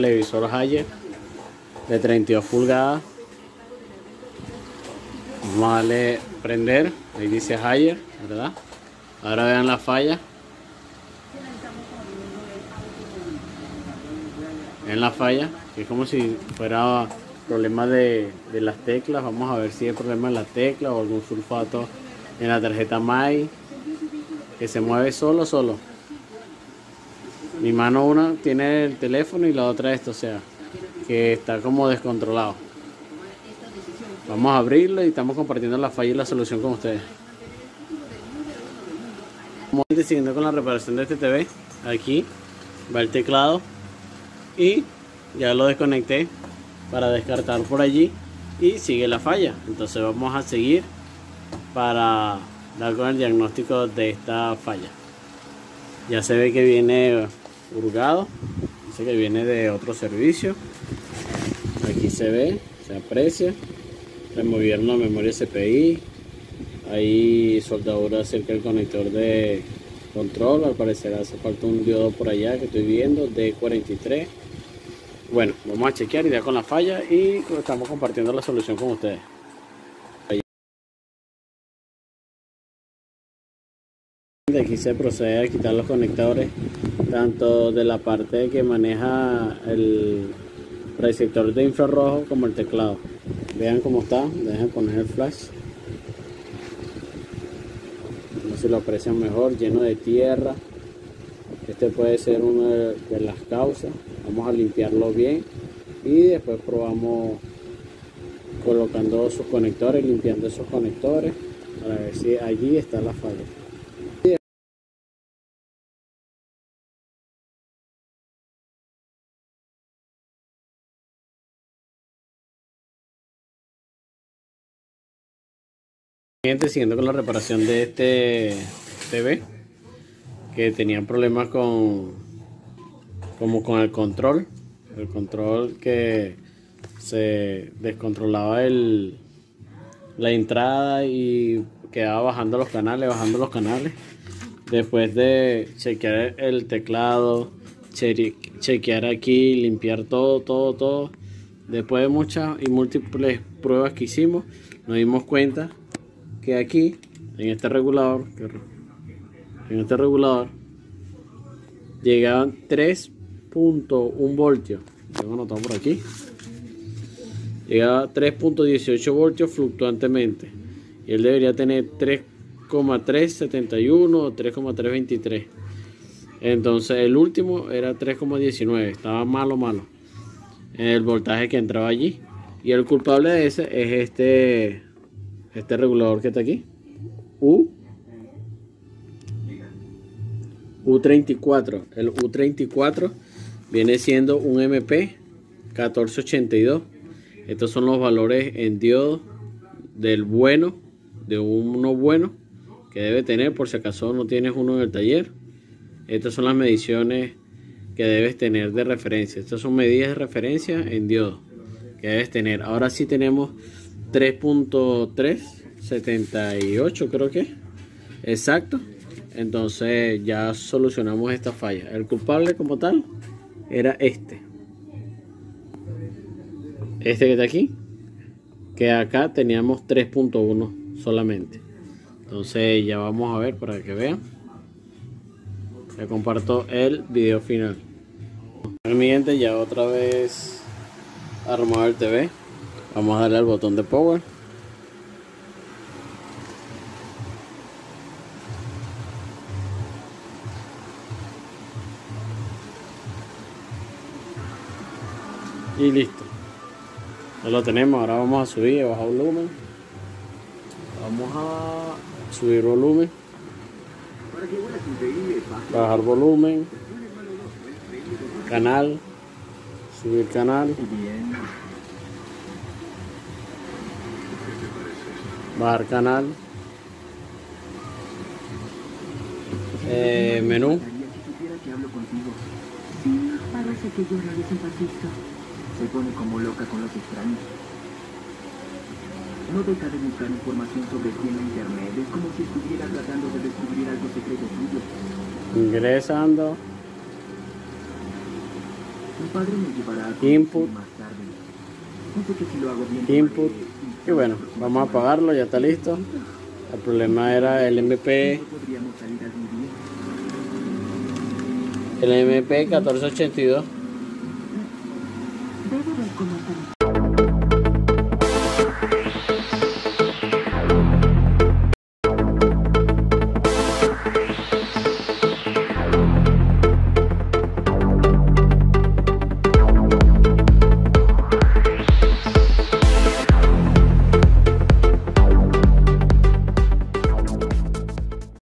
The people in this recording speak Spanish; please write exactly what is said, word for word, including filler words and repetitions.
televisor Haier de treinta y dos pulgadas. Vamos a darle prender, ahí dice Haier, ¿verdad? Ahora vean la falla. Vean la falla, que es como si fuera problema de, de las teclas. Vamos a ver si hay problema en la tecla o algún sulfato en la tarjeta M A I, que se mueve solo, solo. Mi mano una tiene el teléfono y la otra esto, o sea, que está como descontrolado. Vamos a abrirlo y estamos compartiendo la falla y la solución con ustedes. Vamos siguiendo con la reparación de este T V. Aquí va el teclado y ya lo desconecté para descartar por allí y sigue la falla. Entonces vamos a seguir para dar con el diagnóstico de esta falla. Ya se ve que viene hurgado, dice que viene de otro servicio. Aquí se ve, se aprecia. Removieron la memoria C P I. Hay soldadura cerca del conector de control. Al parecer hace falta un diodo por allá que estoy viendo, D cuarenta y tres. Bueno, vamos a chequear y ya con la falla y estamos compartiendo la solución con ustedes. De aquí se procede a quitar los conectores, tanto de la parte que maneja el receptor de infrarrojo como el teclado. Vean cómo está, dejen poner el flash. No sé si lo aprecian mejor, lleno de tierra. Este puede ser una de las causas. Vamos a limpiarlo bien y después probamos colocando sus conectores, limpiando esos conectores para ver si allí está la falla. Gente, siguiendo con la reparación de este T V que tenía problemas con como con el control el control que se descontrolaba el la entrada y quedaba bajando los canales bajando los canales después de chequear el teclado, che chequear aquí, limpiar todo todo todo después de muchas y múltiples pruebas que hicimos, nos dimos cuenta que aquí en este regulador en este regulador llegaban tres punto uno voltios. Tengo anotado por aquí, llegaba tres punto dieciocho voltios fluctuantemente y él debería tener tres coma trescientos setenta y uno o tres coma trescientos veintitrés. Entonces el último era tres coma diecinueve, estaba malo malo el voltaje que entraba allí, y el culpable de ese es este este regulador que está aquí, U U treinta y cuatro. El U treinta y cuatro viene siendo un M P catorce ochenta y dos. Estos son los valores en diodo del bueno, de uno bueno que debe tener por si acaso no tienes uno en el taller. Estas son las mediciones que debes tener de referencia. Estas son medidas de referencia en diodo que debes tener. Ahora sí tenemos tres punto trescientos setenta y ocho, creo que exacto. Entonces ya solucionamos esta falla. El culpable como tal era este este que está aquí, que acá teníamos tres punto uno solamente. Entonces ya vamos a ver para que vean. Ya comparto el video final. Mi gente, ya otra vez armado el T V. Vamos a darle al botón de power. Y listo. Ya lo tenemos. Ahora vamos a subir, a bajar volumen. Vamos a subir volumen. Bajar volumen. Canal. Subir canal. Bajar canal. Eh, menú. Sí, parece que llora de simpatista. Se pone como loca con los extraños. No deja de buscar información sobre ti en la internet. Es como si estuviera tratando de descubrir algo secreto tuyo. Ingresando. Mi padre me llevará a Input. más tarde. No sé que si lo hago bien. Input. Y bueno, vamos a apagarlo, ya está listo. El problema era el M P, Podríamos salir algún día. el M P catorce ochenta y dos. Debe ver cómo está.